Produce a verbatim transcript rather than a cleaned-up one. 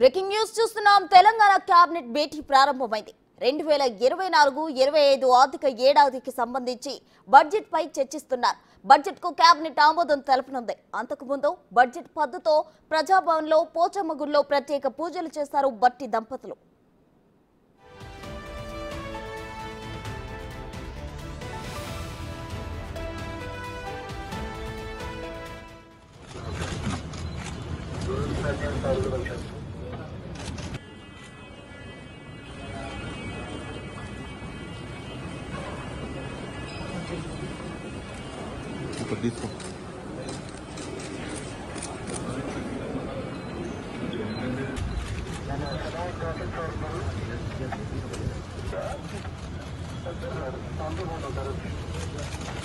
Breaking news చూస్తున్నాం. Telangana cabinet భేటీ ప్రారంభమైంది. రెండు వేల ఇరవై నాలుగు ఇరవై ఐదు ఆర్థిక ఏడాదికి సంబంధించి బడ్జెట్ పై చర్చిస్తున్నారు. బడ్జెట్ కు కేబినెట్ ఆమోదం తెలపనుంది. అంతకుముందు బడ్జెట్ పద్దుతో ప్రజాభవన్ లో పోచమ్మ గుడిలో ప్రత్యేక పూజలు చేశారు బట్టి దంపతులు. Por isso. Thank you.